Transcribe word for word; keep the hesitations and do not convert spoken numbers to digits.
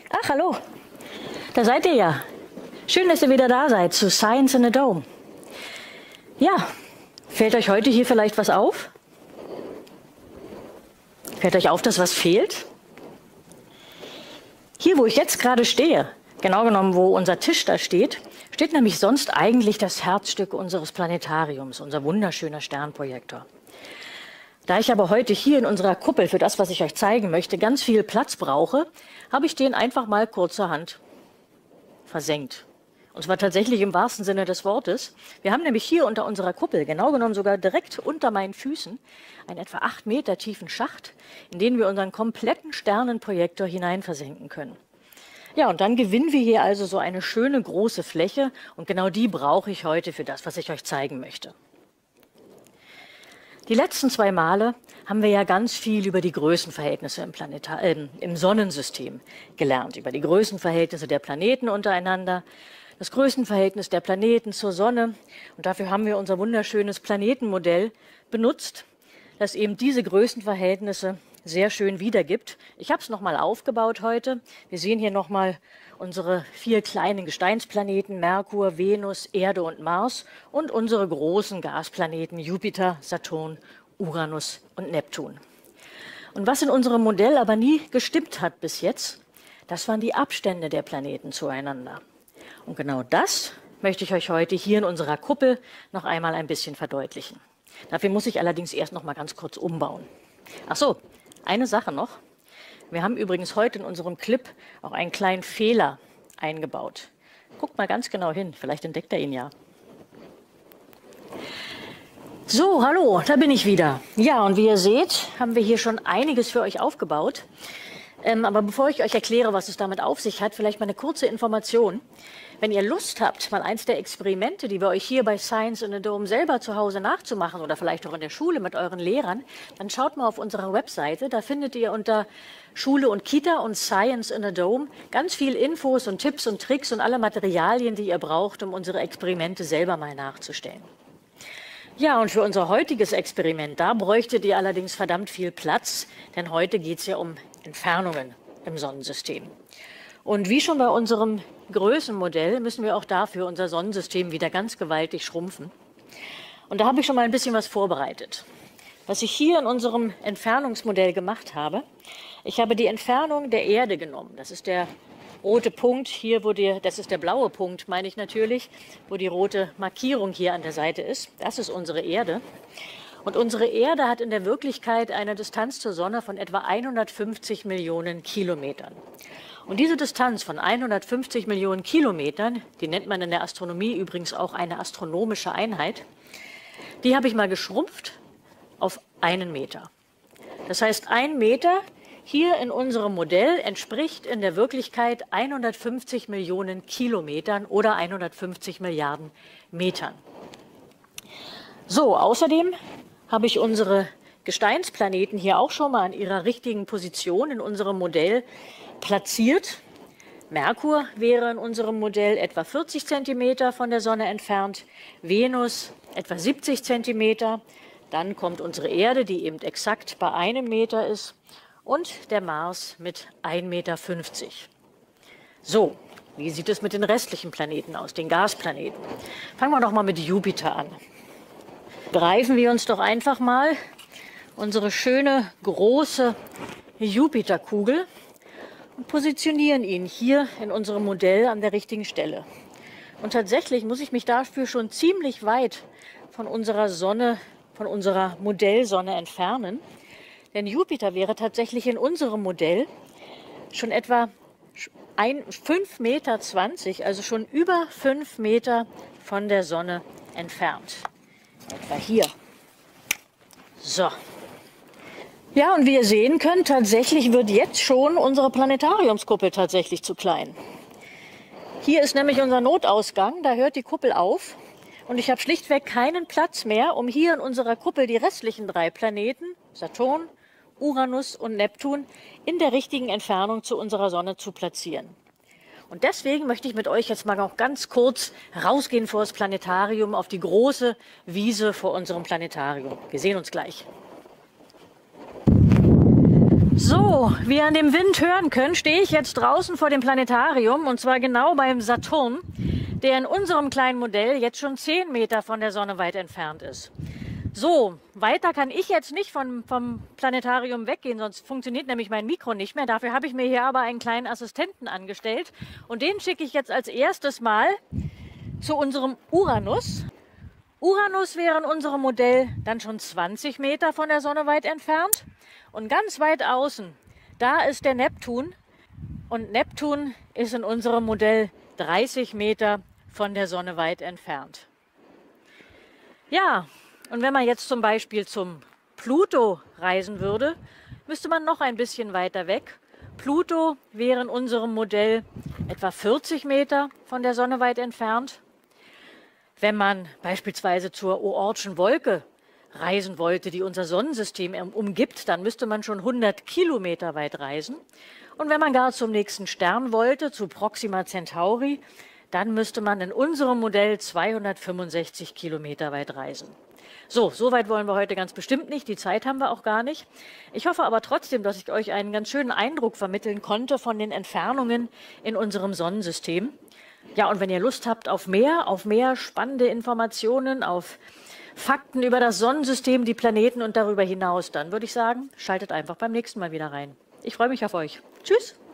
Ach, hallo. Da seid ihr ja. Schön, dass ihr wieder da seid zu Science in a Dome. Ja, fällt euch heute hier vielleicht was auf? Fällt euch auf, dass was fehlt? Hier, wo ich jetzt gerade stehe, genau genommen, wo unser Tisch da steht, steht nämlich sonst eigentlich das Herzstück unseres Planetariums, unser wunderschöner Sternprojektor. Da ich aber heute hier in unserer Kuppel für das, was ich euch zeigen möchte, ganz viel Platz brauche, habe ich den einfach mal kurzerhand versenkt. Und zwar tatsächlich im wahrsten Sinne des Wortes. Wir haben nämlich hier unter unserer Kuppel, genau genommen sogar direkt unter meinen Füßen, einen etwa acht Meter tiefen Schacht, in den wir unseren kompletten Sternenprojektor hinein versenken können. Ja, und dann gewinnen wir hier also so eine schöne große Fläche und genau die brauche ich heute für das, was ich euch zeigen möchte. Die letzten zwei Male haben wir ja ganz viel über die Größenverhältnisse im, Planetar äh, im Sonnensystem gelernt, über die Größenverhältnisse der Planeten untereinander, das Größenverhältnis der Planeten zur Sonne. Und dafür haben wir unser wunderschönes Planetenmodell benutzt, das eben diese Größenverhältnisse sehr schön wiedergibt. Ich habe es nochmal aufgebaut heute. Wir sehen hier nochmal unsere vier kleinen Gesteinsplaneten, Merkur, Venus, Erde und Mars und unsere großen Gasplaneten Jupiter, Saturn, Uranus und Neptun. Und was in unserem Modell aber nie gestimmt hat bis jetzt, das waren die Abstände der Planeten zueinander. Und genau das möchte ich euch heute hier in unserer Kuppel noch einmal ein bisschen verdeutlichen. Dafür muss ich allerdings erst noch mal ganz kurz umbauen. Ach so, eine Sache noch. Wir haben übrigens heute in unserem Clip auch einen kleinen Fehler eingebaut. Guckt mal ganz genau hin, vielleicht entdeckt er ihn ja. So, hallo, da bin ich wieder. Ja, und wie ihr seht, haben wir hier schon einiges für euch aufgebaut. Ähm, aber bevor ich euch erkläre, was es damit auf sich hat, vielleicht mal eine kurze Information. Wenn ihr Lust habt, mal eins der Experimente, die wir euch hier bei Science in a Dome selber zu Hause nachzumachen oder vielleicht auch in der Schule mit euren Lehrern, dann schaut mal auf unserer Webseite. Da findet ihr unter Schule und Kita und Science in a Dome ganz viel Infos und Tipps und Tricks und alle Materialien, die ihr braucht, um unsere Experimente selber mal nachzustellen. Ja, und für unser heutiges Experiment, da bräuchtet ihr allerdings verdammt viel Platz, denn heute geht es ja um Entfernungen im Sonnensystem. Und wie schon bei unserem Größenmodell müssen wir auch dafür unser Sonnensystem wieder ganz gewaltig schrumpfen. Und da habe ich schon mal ein bisschen was vorbereitet. Was ich hier in unserem Entfernungsmodell gemacht habe, ich habe die Entfernung der Erde genommen. Das ist der rote Punkt hier, wo die, das ist der blaue Punkt, meine ich natürlich, wo die rote Markierung hier an der Seite ist. Das ist unsere Erde. Und unsere Erde hat in der Wirklichkeit eine Distanz zur Sonne von etwa hundertfünfzig Millionen Kilometern. Und diese Distanz von hundertfünfzig Millionen Kilometern, die nennt man in der Astronomie übrigens auch eine astronomische Einheit, die habe ich mal geschrumpft auf einen Meter. Das heißt, ein Meter hier in unserem Modell entspricht in der Wirklichkeit hundertfünfzig Millionen Kilometern oder hundertfünfzig Milliarden Metern. So, außerdem habe ich unsere Gesteinsplaneten hier auch schon mal an ihrer richtigen Position in unserem Modell platziert. Merkur wäre in unserem Modell etwa vierzig Zentimeter von der Sonne entfernt, Venus etwa siebzig Zentimeter, dann kommt unsere Erde, die eben exakt bei einem Meter ist, und der Mars mit ein Meter fünfzig. So, wie sieht es mit den restlichen Planeten aus, den Gasplaneten? Fangen wir doch mal mit Jupiter an. Greifen wir uns doch einfach mal unsere schöne große Jupiterkugel und positionieren ihn hier in unserem Modell an der richtigen Stelle. Und tatsächlich muss ich mich dafür schon ziemlich weit von unserer Sonne, von unserer Modellsonne entfernen. Denn Jupiter wäre tatsächlich in unserem Modell schon etwa fünf Meter zwanzig, also schon über fünf Meter von der Sonne entfernt. Etwa hier. So. Ja, und wie ihr sehen könnt, tatsächlich wird jetzt schon unsere Planetariumskuppel tatsächlich zu klein. Hier ist nämlich unser Notausgang, da hört die Kuppel auf. Und ich habe schlichtweg keinen Platz mehr, um hier in unserer Kuppel die restlichen drei Planeten, Saturn, Uranus und Neptun, in der richtigen Entfernung zu unserer Sonne zu platzieren. Und deswegen möchte ich mit euch jetzt mal noch ganz kurz rausgehen vor das Planetarium auf die große Wiese vor unserem Planetarium. Wir sehen uns gleich. So, wie ihr an dem Wind hören könnt, stehe ich jetzt draußen vor dem Planetarium und zwar genau beim Saturn, der in unserem kleinen Modell jetzt schon zehn Meter von der Sonne weit entfernt ist. So, weiter kann ich jetzt nicht vom, vom Planetarium weggehen, sonst funktioniert nämlich mein Mikro nicht mehr. Dafür habe ich mir hier aber einen kleinen Assistenten angestellt und den schicke ich jetzt als erstes mal zu unserem Uranus. Uranus wäre in unserem Modell dann schon zwanzig Meter von der Sonne weit entfernt. Und ganz weit außen, da ist der Neptun. Und Neptun ist in unserem Modell dreißig Meter von der Sonne weit entfernt. Ja, und wenn man jetzt zum Beispiel zum Pluto reisen würde, müsste man noch ein bisschen weiter weg. Pluto wäre in unserem Modell etwa vierzig Meter von der Sonne weit entfernt. Wenn man beispielsweise zur Oortschen Wolke reisen wollte, die unser Sonnensystem umgibt, dann müsste man schon hundert Kilometer weit reisen. Und wenn man gar zum nächsten Stern wollte, zu Proxima Centauri, dann müsste man in unserem Modell zweihundertfünfundsechzig Kilometer weit reisen. So, so weit wollen wir heute ganz bestimmt nicht, die Zeit haben wir auch gar nicht. Ich hoffe aber trotzdem, dass ich euch einen ganz schönen Eindruck vermitteln konnte von den Entfernungen in unserem Sonnensystem. Ja, und wenn ihr Lust habt auf mehr, auf mehr spannende Informationen, auf Fakten über das Sonnensystem, die Planeten und darüber hinaus, dann würde ich sagen, schaltet einfach beim nächsten Mal wieder rein. Ich freue mich auf euch. Tschüss!